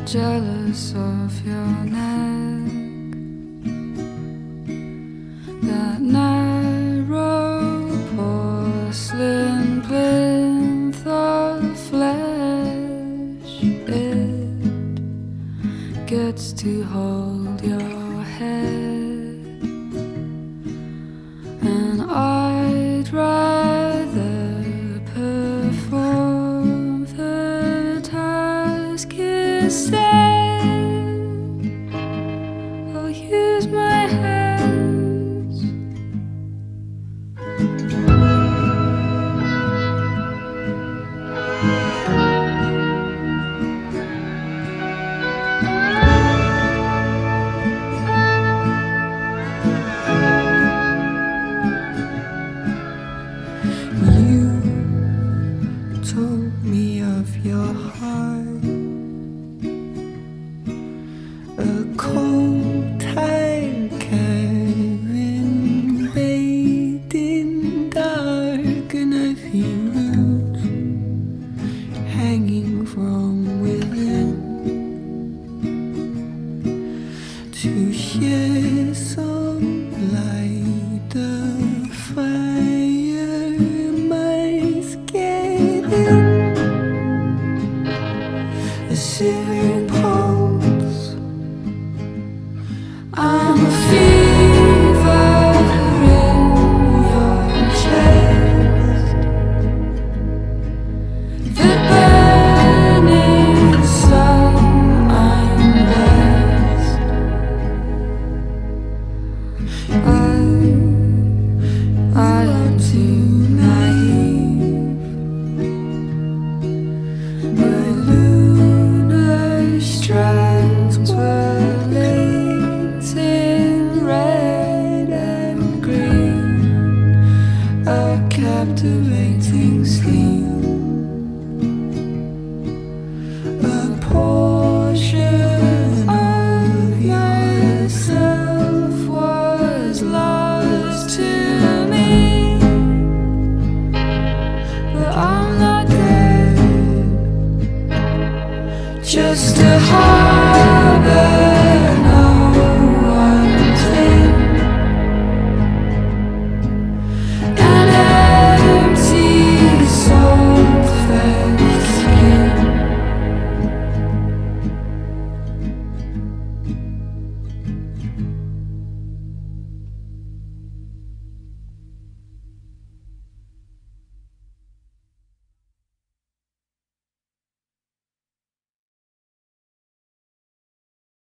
jealous of your neck, that narrow porcelain plinth of flesh. It gets to hold your head, and I'd rather perform the task instead. I'll use my hands. You told me of your heart, a cold tide carrying, bathed in dark, and I feel roots hanging from within. To share some light, the fire in my skin, a shivering pulse. I'm a fever in your chest, the burning sun. I'm blessed. I am too naive. My lunar strands were linked in red and green, a captivating scene. A portion of yourself was lost to me, but I'm not dead, just a heart.